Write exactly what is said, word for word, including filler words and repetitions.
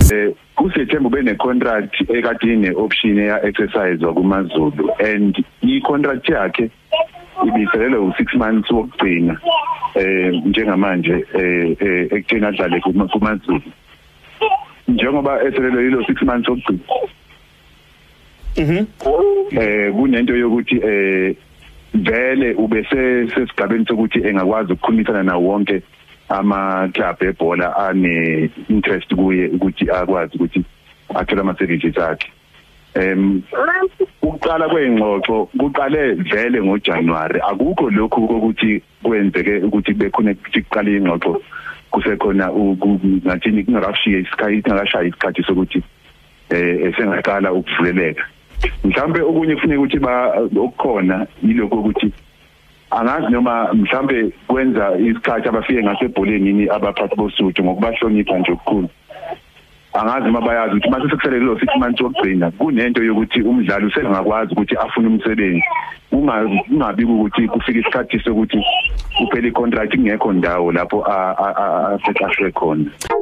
eh uSiyethemba ube ne contract ekade ine option ya exercise kumaZulu and I contract yakhe ibiselele u six months wokugcina eh njengamanje eh ekugcina adlale kumaZulu njengoba eselele ilo six months wokugcina. Mhm. Eh kunento yokuthi eh vele ube sesigabeni sokuthi engakwazi ukukhulumisana nawo wonke ama club ebhola ane interest kuye ukuthi akwazi ukuthi athola ama services akhe. Em uqala kwengxoxo kuqale vele ngoJanuary akukho lokho ukuthi kwenzeke ukuthi bekhona kuqala ingxoxo kusekhona ngathini kungarashiya isikhathi ngashaya isikhathi sokuthi eh esengaqala ukuvuleleka. Mhlambe okunye kufanele ukuthi ba okukhona yiloko ukuthi angazi noma mhlambe kwenza isikhathi abafike ngasebholeni ini abaphathi boSuthu ngokubahlonipha nje okukhulu. Angazi uma bayazi ukuthi mase sekuselele lo six months wokugcina kunento yokuthi umdlali usengakwazi ukuthi afune umsebenzi ungabi ukuthi kufika isikhathi sokuthi uphele icontract ingekho ndawo lapho a a a khona.